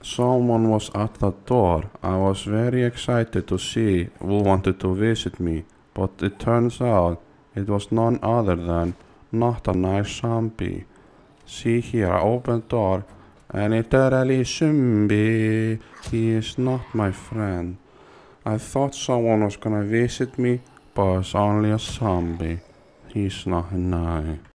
Someone was at the door. I was very excited to see who wanted to visit me, but it turns out it was none other than not a nice zombie. See here, I opened door, and it literally zombie. He is not my friend. I thought someone was gonna visit me, but it's only a zombie. He's not nice.